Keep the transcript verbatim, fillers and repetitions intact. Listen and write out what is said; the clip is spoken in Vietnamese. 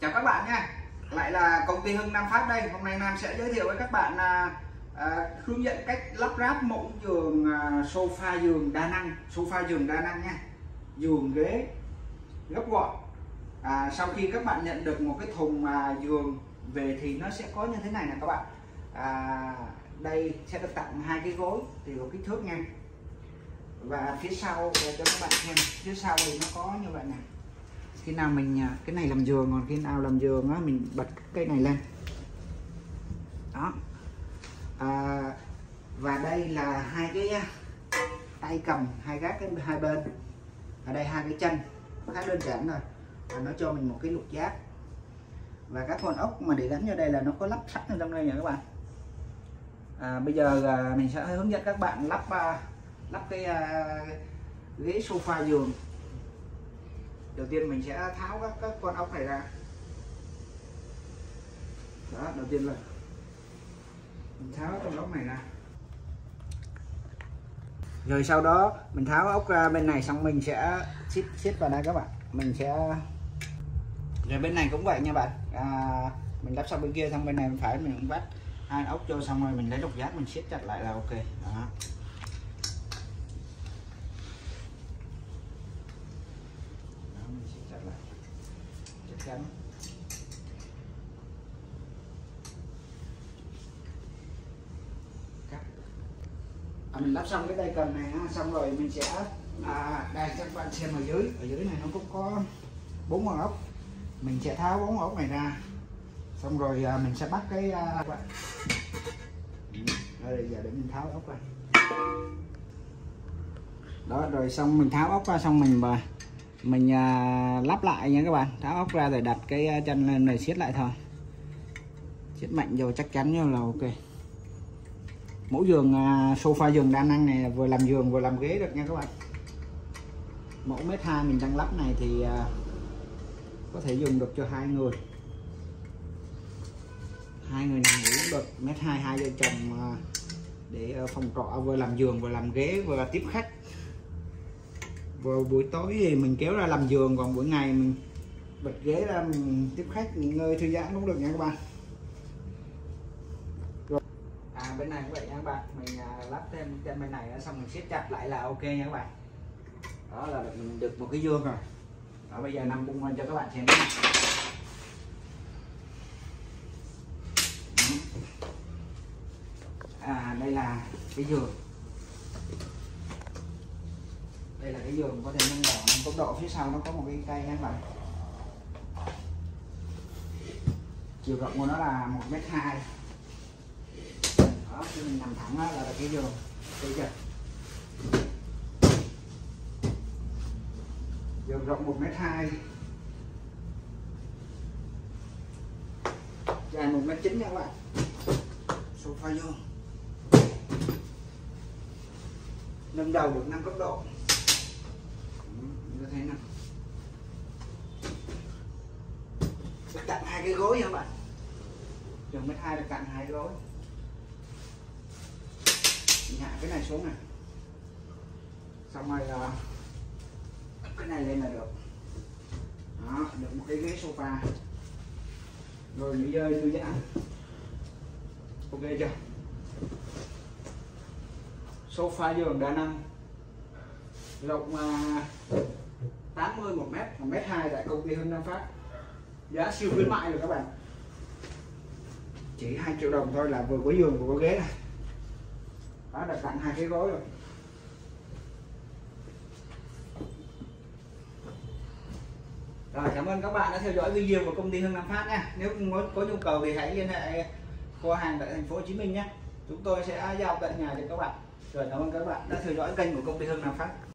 Chào các bạn nha, lại là công ty Hưng Nam Phát đây. Hôm nay Nam sẽ giới thiệu với các bạn à, à, hướng dẫn cách lắp ráp mẫu giường à, sofa giường đa năng, sofa giường đa năng nha, giường ghế gấp gọn. À, sau khi các bạn nhận được một cái thùng à, giường về thì nó sẽ có như thế này nè các bạn. À, đây sẽ được tặng hai cái gối thì có kích thước nha, và phía sau để cho các bạn xem, phía sau thì nó có như vậy nè. Khi nào mình cái này làm giường, còn khi nào làm giường á mình bật cái này lên đó. À, và đây là hai cái tay cầm, hai gác cái hai bên, ở đây hai cái chân khá đơn giản rồi, và nó cho mình một cái lục giác, và các con ốc mà để gắn vào đây là nó có lắp sẵn ở trong đây nha các bạn. À, bây giờ à, mình sẽ hướng dẫn các bạn lắp à, lắp cái à, ghế sofa giường. Đầu tiên mình sẽ tháo các, các con ốc này ra. Đó, đầu tiên là mình tháo con ốc này ra. Rồi sau đó mình tháo ốc ra bên này, xong mình sẽ siết siết vào đây các bạn. Mình sẽ rồi bên này cũng vậy nha bạn. À, mình lắp xong bên kia, xong bên này mình phải mình cũng vắt hai ốc cho, xong rồi mình lấy lục giác mình siết chặt lại là ok. Đó. Chắn. À, mình lắp xong cái tay cầm này xong rồi mình sẽ à, đây cho các bạn xem ở dưới, ở dưới này nó cũng có bốn con ốc. Mình sẽ tháo bốn ốc này ra, xong rồi à, mình sẽ bắt cái à, đây, giờ để mình tháo ốc ra. Đó, rồi xong mình tháo ốc ra, xong mình mà mình à, lắp lại nha các bạn. Tháo ốc ra rồi đặt cái chân lên này, siết lại thôi, siết mạnh vô chắc chắn như là ok. Mẫu giường à, sofa giường đa năng này vừa làm giường vừa làm ghế được nha các bạn. Mẫu mét hai mình đang lắp này thì à, có thể dùng được cho hai người, hai người nằm ngủ cũng được. Mét hai, hai vợ chồng à, để phòng trọ vừa làm giường vừa làm ghế vừa tiếp khách. Vào buổi tối thì mình kéo ra làm giường, còn buổi ngày mình bật ghế ra mình tiếp khách nghỉ ngơi thư giãn cũng được nha các bạn. Rồi. À, bên này cũng vậy nha các bạn, mình à, lắp thêm trên bên này xong mình siết chặt lại là ok nha các bạn. Đó là mình được một cái giường rồi. Đó, bây giờ nằm bung lên cho các bạn xem. À, đây là cái giường. Đây là cái giường có thể nâng đỏ năm tốc độ, phía sau nó có một cái cây nha các bạn. Chiều rộng của nó là một mét hai. Đó, khi mình nằm thẳng đó là cái giường. Thấy chưa? Giường rộng một mét hai, dài một mét chín nha các bạn. Sofa vô. Nâng đầu được năm cấp độ. Thấy nè, được tặng hai cái gối nha các bạn. Giường mét hai được tặng hai cái gối. Mình hạ cái này xuống này, xong rồi uh, cái này lên là được. Đó, được một cái ghế sofa rồi nghỉ ngơi thư giãn, ok chưa? Sofa giường đa năng, rộng uh, tám mươi một mét, một mét hai tại công ty Hưng Nam Phát. Giá siêu khuyến mại rồi các bạn, chỉ hai triệu đồng thôi là vừa có giường vừa có ghế này. Đó, đặt tặng hai cái gối rồi. Rồi, cảm ơn các bạn đã theo dõi video của công ty Hưng Nam Phát nha. Nếu có, có nhu cầu thì hãy liên hệ kho hàng tại thành phố Hồ Chí Minh nhé. Chúng tôi sẽ giao tận nhà cho các bạn. Rồi, cảm ơn các bạn đã theo dõi kênh của công ty Hưng Nam Phát.